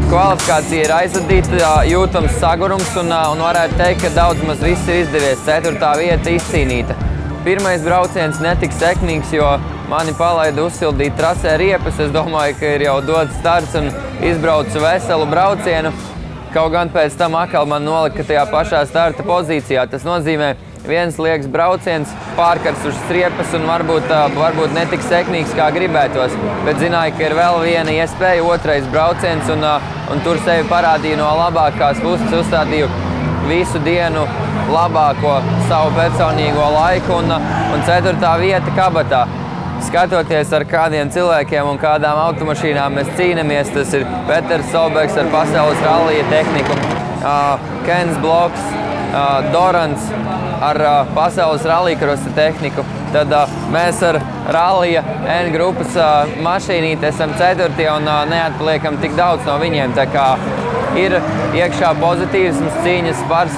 Kvalifikācija ir aizvadīta, jūtams sagurums un varētu teikt, ka daudz maz viss ir izdevies. 4. vieta izcīnīta. Pirmais brauciens netika sekmīgs, jo mani palaida uzsildīt trasē riepas. Es domāju, ka ir jau dots starts un izbraucu veselu braucienu. Kaut gan pēc tam atkal man nolika tajā pašā starta pozīcijā. Tas nozīmē viens liekas brauciens, pārkars uz striepas un varbūt netik sekmīgs, kā gribētos. Bet zināju, ka ir vēl viena iespēja, otrais brauciens, un tur sevi parādīju no labākās puses, uzstādīju visu dienu labāko savu personīgo laiku un 4. vieta kabatā. Skatoties ar kādiem cilvēkiem un kādām automašīnām mēs cīnamies, tas ir Peters Solbergs ar pasaules rallija tehniku, Kens Bloks, Dorans ar pasaules rallycrossa tehniku. Tad mēs ar rallija N grupas mašīnīti esam 4. un neatpaliekam tik daudz no viņiem. Tā kā ir iekšā pozitīvs cīņas spars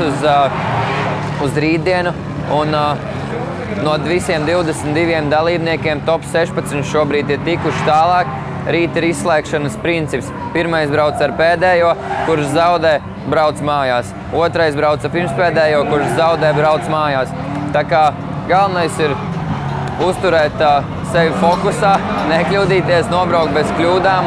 uz rītdienu. Un no visiem 22 dalībniekiem top 16 šobrīd ir tikuši tālāk. Rīt ir izslēgšanas princips. Pirmais brauc ar pēdējo, kurš zaudē, brauc mājās. Otrais brauc ar pirmspēdējo, kurš zaudē, brauc mājās. Tā kā galvenais ir uzturēt sevi fokusā, nekļūdīties, nobraukt bez kļūdām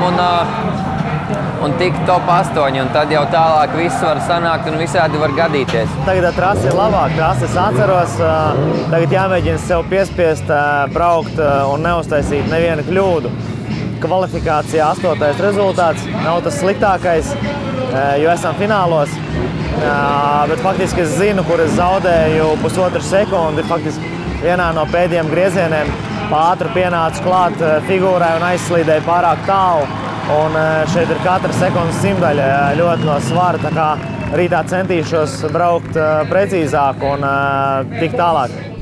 un tikt top 8. Un tad jau tālāk viss var sanākt un visādi var gadīties. Tagad trase ir labāk, trase es atceros. Tagad jāmēģina sev piespiest braukt un neuztaisīt nevienu kļūdu. Kvalifikācijā 8. rezultāts nav tas sliktākais, jo esam finālos. Bet faktiski es zinu, kur es zaudēju pusotru sekundi. Faktiski vienā no pēdējiem griezieniem ātri pienācu klāt figūrai un aizslīdēju pārāk tālu. Un šeit ir katra sekundes simtaļa ļoti no svara. Tā kā rītā centīšos braukt precīzāk un tikt tālāk.